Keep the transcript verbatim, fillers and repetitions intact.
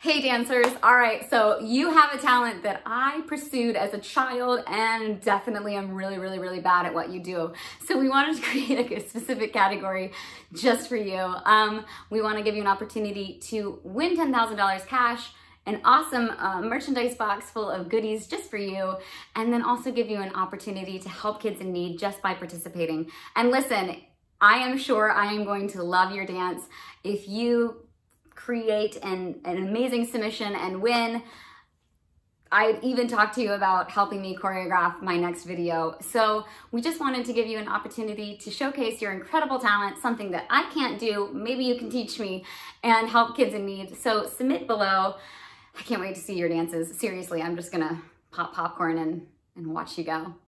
Hey dancers, all right, so you have a talent that I pursued as a child and definitely I'm really, really, really bad at what you do. So we wanted to create a specific category just for you. Um, we wanna give you an opportunity to win ten thousand dollars cash, an awesome uh, merchandise box full of goodies just for you, and then also give you an opportunity to help kids in need just by participating. And listen, I am sure I am going to love your dance. If you create an, an amazing submission and win, I'd even talk to you about helping me choreograph my next video. So we just wanted to give you an opportunity to showcase your incredible talent, something that I can't do, maybe you can teach me, and help kids in need. So submit below. I can't wait to see your dances. Seriously, I'm just gonna pop popcorn and, and watch you go.